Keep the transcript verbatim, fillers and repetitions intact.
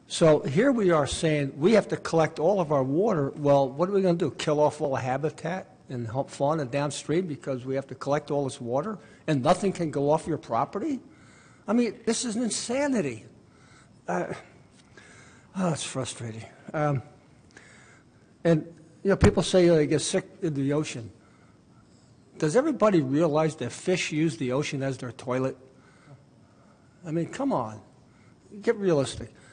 So here we are saying we have to collect all of our water. Well, what are we going to do? Kill off all the habitat and help fauna downstream because we have to collect all this water and nothing can go off your property? I mean, this is insanity. Uh, oh, it's frustrating. Um, and, you know, people say uh, they get sick in the ocean. Does everybody realize that fish use the ocean as their toilet? I mean, come on. Get realistic.